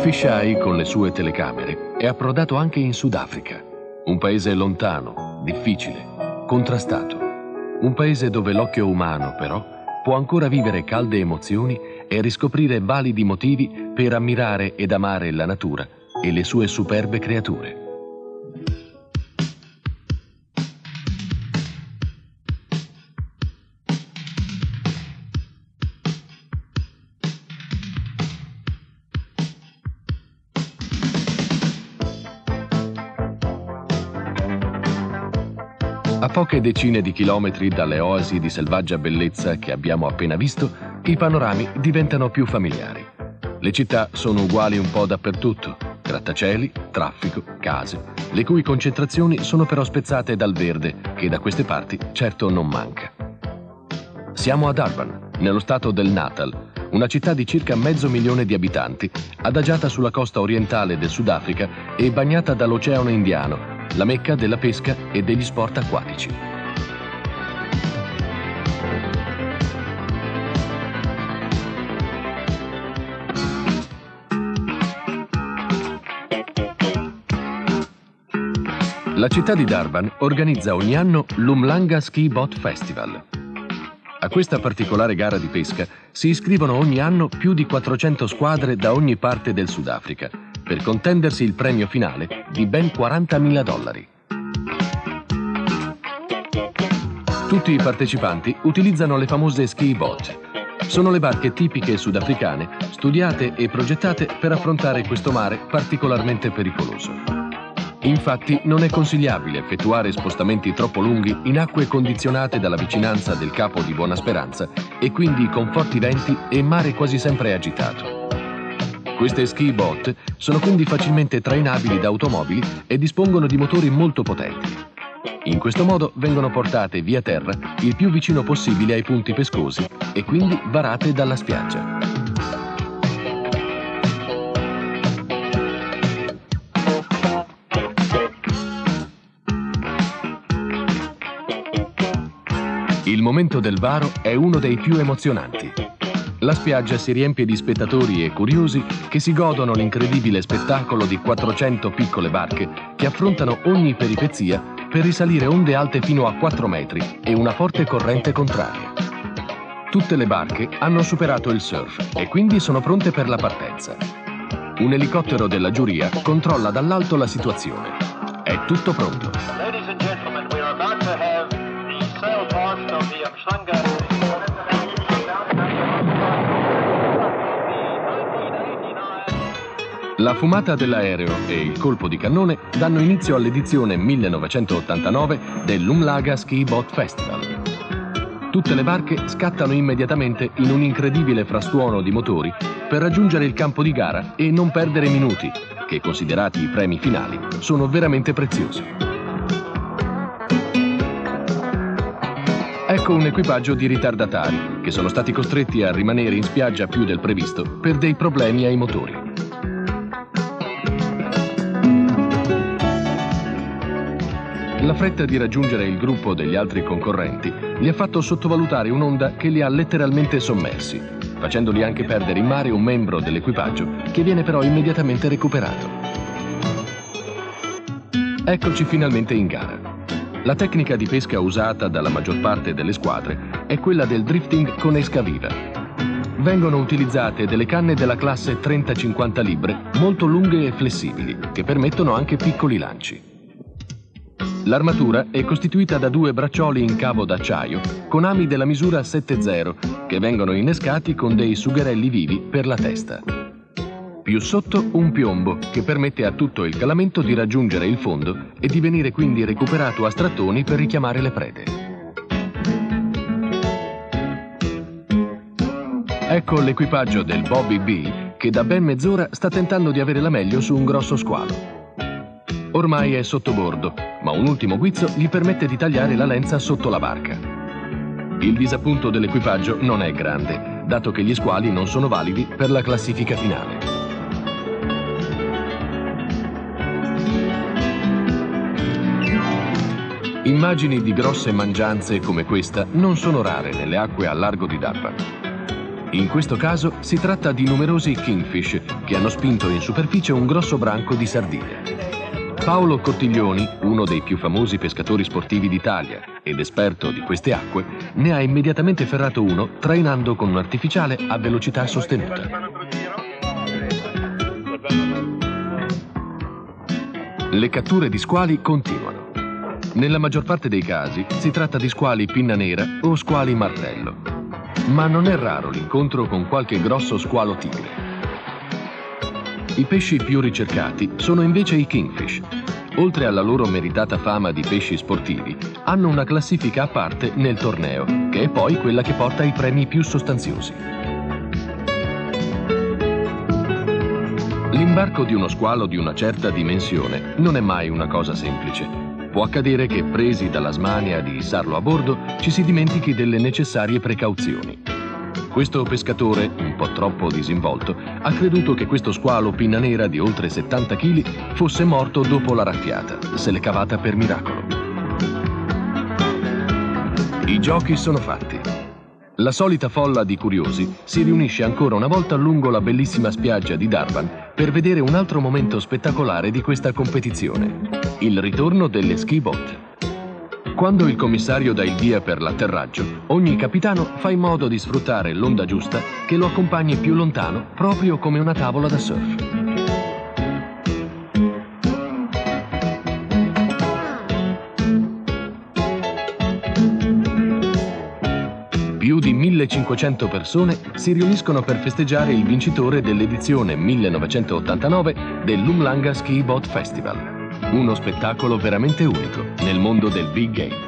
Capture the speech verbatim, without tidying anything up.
Fisheye, con le sue telecamere, è approdato anche in Sudafrica, un paese lontano, difficile, contrastato. Un paese dove l'occhio umano, però, può ancora vivere calde emozioni e riscoprire validi motivi per ammirare ed amare la natura e le sue superbe creature. A poche decine di chilometri dalle oasi di selvaggia bellezza che abbiamo appena visto, i panorami diventano più familiari. Le città sono uguali un po' dappertutto: grattacieli, traffico, case, le cui concentrazioni sono però spezzate dal verde, che da queste parti certo non manca. Siamo a Durban, nello stato del Natal, una città di circa mezzo milione di abitanti, adagiata sulla costa orientale del Sudafrica e bagnata dall'Oceano Indiano, la mecca della pesca e degli sport acquatici. La città di Durban organizza ogni anno l'Umhlanga Ski Boat Festival. A questa particolare gara di pesca si iscrivono ogni anno più di quattrocento squadre da ogni parte del Sudafrica, per contendersi il premio finale di ben quarantamila dollari. Tutti i partecipanti utilizzano le famose ski boat. Sono le barche tipiche sudafricane, studiate e progettate per affrontare questo mare particolarmente pericoloso. Infatti non è consigliabile effettuare spostamenti troppo lunghi in acque condizionate dalla vicinanza del Capo di Buona Speranza e quindi con forti venti e mare quasi sempre agitato. Queste ski boat sono quindi facilmente trainabili da automobili e dispongono di motori molto potenti. In questo modo vengono portate via terra il più vicino possibile ai punti pescosi e quindi varate dalla spiaggia. Il momento del varo è uno dei più emozionanti. La spiaggia si riempie di spettatori e curiosi che si godono l'incredibile spettacolo di quattrocento piccole barche che affrontano ogni peripezia per risalire onde alte fino a quattro metri e una forte corrente contraria. Tutte le barche hanno superato il surf e quindi sono pronte per la partenza. Un elicottero della giuria controlla dall'alto la situazione. È tutto pronto. Ladies and gentlemen, we are about to have the sailboat of the Umhlanga. La fumata dell'aereo e il colpo di cannone danno inizio all'edizione millenovecentottantanove dell'Umhlanga Ski Boat Festival. Tutte le barche scattano immediatamente in un incredibile frastuono di motori per raggiungere il campo di gara e non perdere minuti, che considerati i premi finali sono veramente preziosi. Ecco un equipaggio di ritardatari che sono stati costretti a rimanere in spiaggia più del previsto per dei problemi ai motori. La fretta di raggiungere il gruppo degli altri concorrenti li ha fatto sottovalutare un'onda che li ha letteralmente sommersi, facendoli anche perdere in mare un membro dell'equipaggio che viene però immediatamente recuperato. Eccoci finalmente in gara. La tecnica di pesca usata dalla maggior parte delle squadre è quella del drifting con esca viva. Vengono utilizzate delle canne della classe trenta cinquanta libbre molto lunghe e flessibili che permettono anche piccoli lanci. L'armatura è costituita da due braccioli in cavo d'acciaio con ami della misura sette zero che vengono innescati con dei sugherelli vivi per la testa. Più sotto un piombo che permette a tutto il calamento di raggiungere il fondo e di venire quindi recuperato a strattoni per richiamare le prede. Ecco l'equipaggio del Bobby B che da ben mezz'ora sta tentando di avere la meglio su un grosso squalo. Ormai è sotto bordo, ma un ultimo guizzo gli permette di tagliare la lenza sotto la barca. Il disappunto dell'equipaggio non è grande, dato che gli squali non sono validi per la classifica finale. Immagini di grosse mangianze come questa non sono rare nelle acque a largo di Durban. In questo caso si tratta di numerosi kingfish che hanno spinto in superficie un grosso branco di sardine. Paolo Cortiglioni, uno dei più famosi pescatori sportivi d'Italia ed esperto di queste acque, ne ha immediatamente ferrato uno trainando con un artificiale a velocità sostenuta. Le catture di squali continuano. Nella maggior parte dei casi si tratta di squali pinna nera o squali martello, ma non è raro l'incontro con qualche grosso squalo tigre. I pesci più ricercati sono invece i kingfish. Oltre alla loro meritata fama di pesci sportivi, hanno una classifica a parte nel torneo, che è poi quella che porta ai premi più sostanziosi. L'imbarco di uno squalo di una certa dimensione non è mai una cosa semplice. Può accadere che, presi dalla smania di issarlo a bordo, ci si dimentichi delle necessarie precauzioni. Questo pescatore, un po' troppo disinvolto, ha creduto che questo squalo pinna nera di oltre settanta chili fosse morto dopo la raffiata, se l'è cavata per miracolo. I giochi sono fatti. La solita folla di curiosi si riunisce ancora una volta lungo la bellissima spiaggia di Durban per vedere un altro momento spettacolare di questa competizione, il ritorno delle ski boat. Quando il commissario dà il via per l'atterraggio, ogni capitano fa in modo di sfruttare l'onda giusta che lo accompagni più lontano, proprio come una tavola da surf. Più di millecinquecento persone si riuniscono per festeggiare il vincitore dell'edizione millenovecentottantanove dell'Umhlanga Ski Boat Festival. Uno spettacolo veramente unico nel mondo del big game.